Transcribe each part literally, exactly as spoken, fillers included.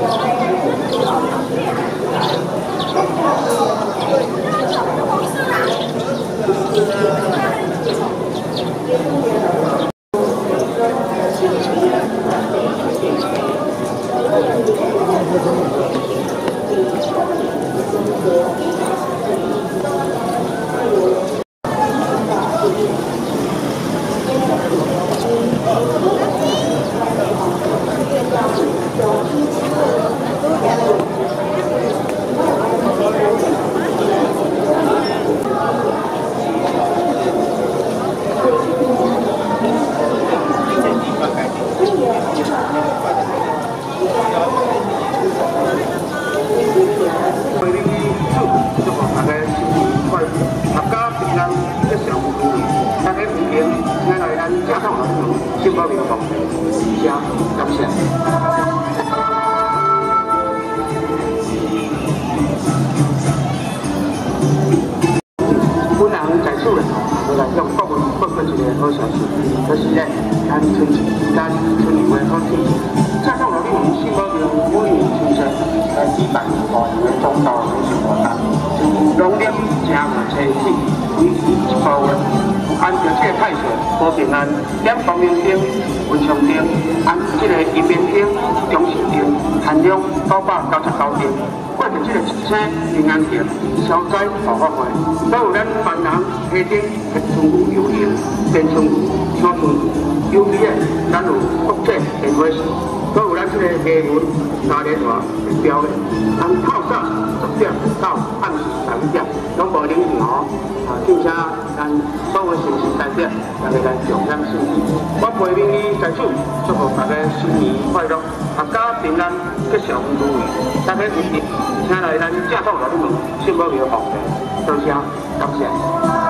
新保民的方式，加感谢。本人在厝咧，就来向国民分享一个好消息，就是咧，咱春咱春游的好天气，加上我们新保民每年春节来举办大型的宗教美术活动，农历正月初四，为期一个月。 按照这个态势，保平安，点光明灯、文昌灯，按这个一面灯、中寿灯，含量九百九十九灯，过着这个一星平安节，消灾护法会，都有咱万人下顶的春雨游行，变春雨、小春雨，尤其咧，咱有国际电话线，都有咱这个艺文嘉年华的表演，从透早十点到暗时十一点，拢无冷场哦。 啊，并且咱所有城市代表大家来共享盛事。我陪民医在此祝福大家新年快乐，阖家平安，吉祥如意。大家一定请来咱正统老母新保庙奉茶，多谢感谢。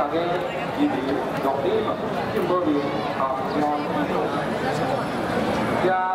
个移民用的嘛，进步的啊，加加。